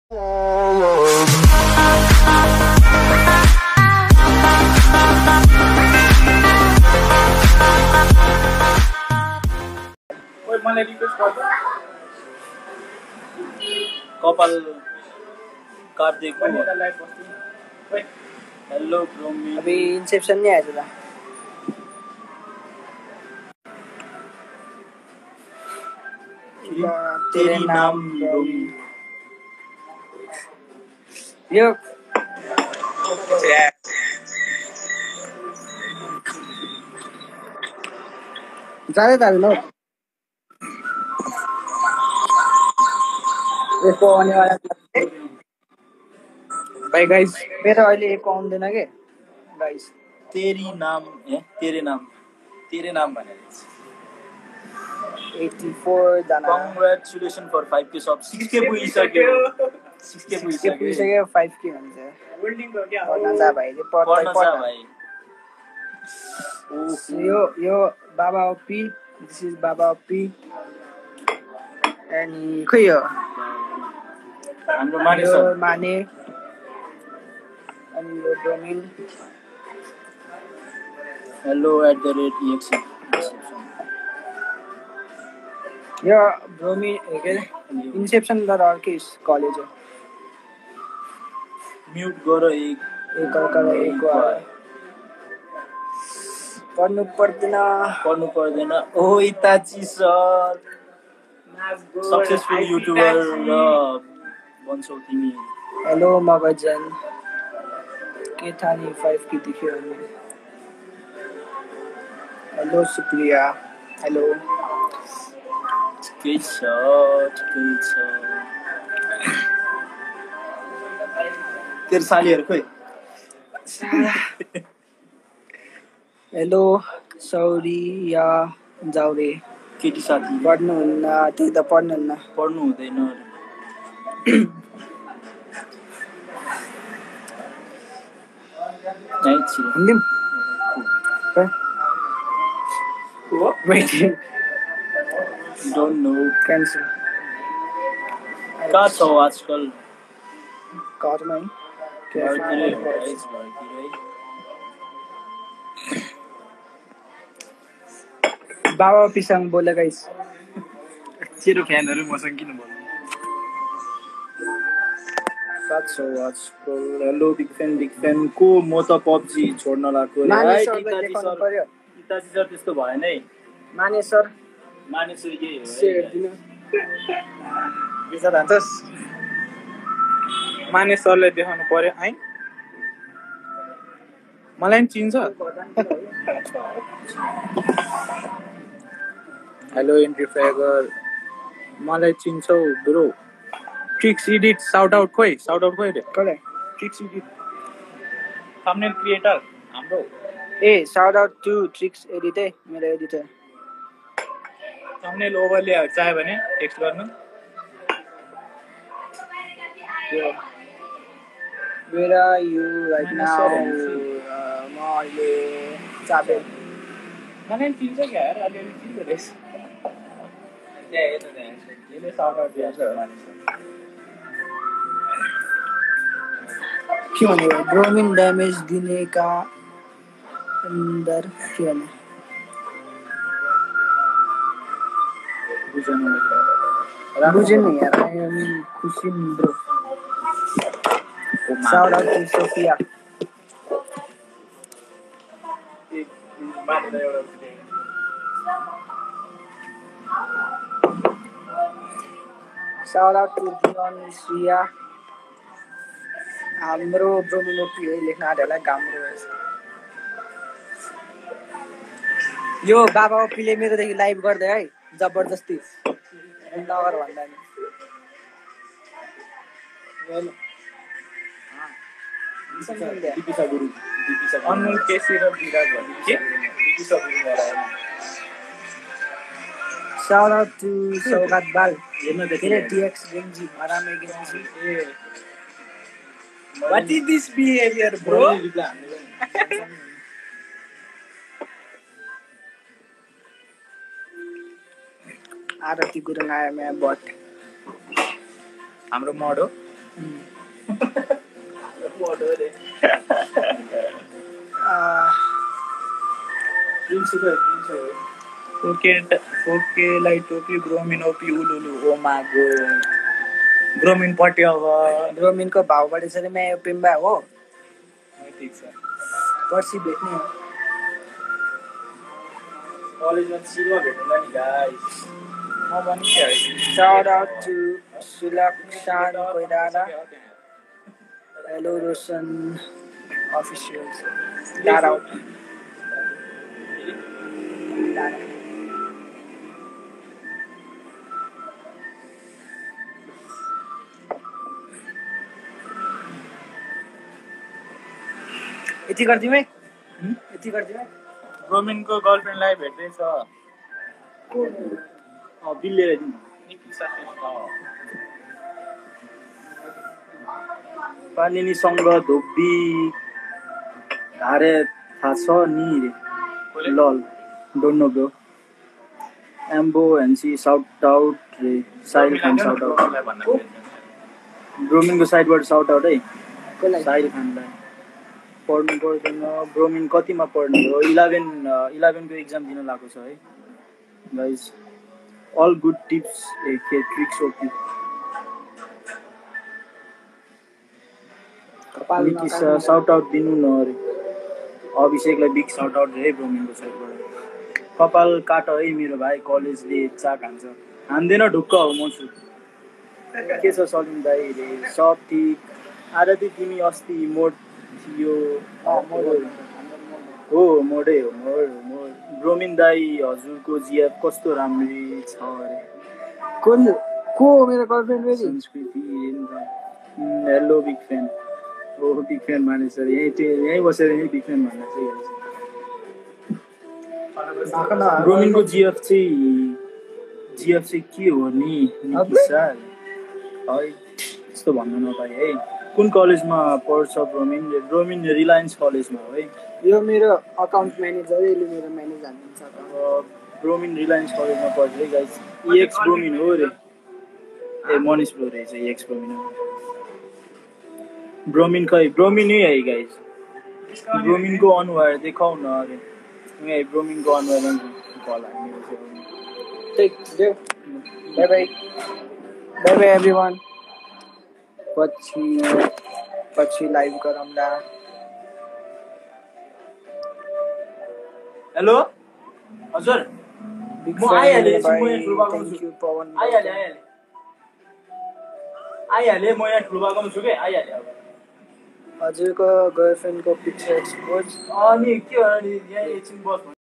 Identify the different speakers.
Speaker 1: मलाई रिक्वेस्ट गर्छ कपाल काट्दिएको हेलो ब्रोमिन
Speaker 2: अभी इंसेप्शन नहीं आया था
Speaker 1: तेरी नाम ब्रोमिन
Speaker 2: यो जाने तालु यसको आउने वाला
Speaker 1: भाई गाइस
Speaker 2: मेरो अहिले एको आउँदैन के गाइस
Speaker 1: तेरी नाम तेरे नाम भनेर
Speaker 2: 84 जना
Speaker 1: congratulation for 5k sub 6k पुगिसक्यो 6k
Speaker 2: पुगिसक्यो 5k भन्छ पढ्न जा भाइले पढ्दै
Speaker 1: भाइ
Speaker 2: यो बाबा ओपी दिस इज बाबा ओपी अनि खै हो
Speaker 1: हाम्रो
Speaker 2: माने अनि यो ब्रोमिन
Speaker 1: hello@ex
Speaker 2: यो ब्रोमिन के इन्सेप्सन गरेर अर्कै कलेज हो
Speaker 1: म्युट गर एक
Speaker 2: पढ्नु पर्दैन
Speaker 1: ओ इताची सर सक्सेसफुल युट्युबर र बन्छौ तिमी
Speaker 2: हेलो मगजन के थानी 5k दिख्यो हेलो सुप्रिया हेलो
Speaker 1: ठिकै छ तेरो सालीहरु खोइ
Speaker 2: हेलो सौरिया जाउरे
Speaker 1: केटी साथी
Speaker 2: पढ्नुहुन्न त्यही त पढ्नुहुन्न
Speaker 1: पढ्नु हुँदैन
Speaker 2: हिन्दिम
Speaker 1: डोन्ट नो
Speaker 2: क्यान्सल
Speaker 1: कहाँ छौ आजकल
Speaker 2: घरमै बाबा पिसाङ बोले गाइस
Speaker 1: तेरो फ्यानहरु मसँग किन बोल्नु साथ छौ आजकल हेलो बिग फ्यान को म त पब्जी छोड्न लाग्यो इताजी सर त्यस्तो भएन है
Speaker 2: माने सर
Speaker 1: यही हो
Speaker 2: सेयर दिनु
Speaker 1: बिचा धान्छस् माने सरले देखाउनु पर्यो है मलाई पनि चिन्छ हेलो एन्ट्री फ्यागर मलाई चिन्छौ bro tricks edit shout out खोइ रे
Speaker 2: कसले
Speaker 1: ट्रिक्स एडिट थम्बनेल क्रिएटर हाम्रो
Speaker 2: ए shout out to tricks edit मेरो एडिटर
Speaker 1: थम्बनेल ओभरले चाह्यो भने टेक्स्ट गर्नु
Speaker 2: Where are you right now? म अहिले चाबे
Speaker 1: मलाई चिन्छ क्या यार अलिअलि चिन्छ रहेछ यसले साउट आउट दिएको छ
Speaker 2: के भने ब्रोमिन ड्यामेज दिनेका अंदर के भने बुझेन यार आई एम खुसी bro Shout out to Sophia. Shout out to Dion Sia. हाम्रो ब्रोमिनो पी लेख्न आँटेलाई गाम्रो रहेछ यो बाबा ओपीले मेरोदेखि लाइभ गर्दै है जबरजस्ती नगर भन्दा नि
Speaker 1: अनमोल केसी र विराज भन्ने के
Speaker 2: Shout out to Saugat Bal. Here TX Genji, Marame Genji.
Speaker 1: What is this behavior, bro?
Speaker 2: आरती गुरुङ आयो मेरो बट
Speaker 1: हाम्रो मड हो ओके लाइट ओपी ब्रोमिन ओपी उलुलु ओ माय गॉड ब्रोमिन पट्यो अब
Speaker 2: ब्रोमिनको भाउ बढेछ रे म्या पिम्बा हो
Speaker 1: ठीक छ
Speaker 2: पर्सि भेट्ने हो
Speaker 1: कलेजमा सिल्वा भेट्नुला नि गाइस म पनि के
Speaker 2: Shout out to Sulakshan Koirala, Hello Roshan officials. Shout out. यति गरिदिउँ है यति गरिदिउँ है
Speaker 1: ब्रोमिनको गर्लफ्रेन्डलाई भेट्दैछ बिलले पालिनीसँग धोबी हारे थाहा छ नि लल डोन्ट नो ब्रो एम्बो एन्सी साउट आउट रे साहिल खान साउट आउट ब्रोमिनको साइडबाट साउट आउट है साहिल खानलाई पढ्नु पर्दैन ब्रोमिन कतिमा पढ्ने हो 11को एक्जाम दिन लागेको छ है गाइज अल गुड टिप्स के ट्रिक्स ओके साउट आउट दिनु न अरे अभिषेकलाई बिग साउट आउट रे ब्रोमिनको साइडबाट कपाल काट है मेरो भाइ कलेजले चाक हान्छ हान्दैन ढुक्क हो म छु के छ सलिम दाइ रे सब ठिक आरती तिमी अस्ति मोड थियो हो मोडै हो मोड ब्रोमिन दाई हजुरको जिएफ कस्तो राम्री छ अरे
Speaker 2: को मेरो गर्लफ्रेन्ड फेरि
Speaker 1: संस्कृति हेलो बिग फ्यान ओ बिग फ्यान माने सर यहीँ बसेर यहीँ बिग फ्यान भन्न चाहिँ ब्रोमिनको जिएफ चाहिँ के हो नि सर है यस्तो भन्नु नपाए है कुन कलेजमा पढ्छ ब्रोमिन रिलायन्स कलेजमा हो है
Speaker 2: यो मेरो अकाउन्ट म्यानेजर यसले मेरो म्यानेज हाल्नुहुन्छ
Speaker 1: ब्रोमिन रिलायन्स कलेजमा पढ्छ है गाइस ExBromine हो रे ए मनिष ब्रो रहेछ ExBromine हो ब्रोमिन खै ब्रोमिन है गाइस ब्रोमिनको अनुहार देखाउ न अरे यही ब्रोमिनको अनुहार कल
Speaker 2: टेक देऊ bye bye bye bye everyone पछि लाइभ गरौँला
Speaker 1: हेलो हजुर म आइहाले म यहाँ ठुलोबाकोमा छु के आइहाले अब
Speaker 2: हजुरको गर्लफ्रेन्डको पिक्चर एक्सपोज
Speaker 1: अनि के हो अनि यहाँ एकछिन बस्नु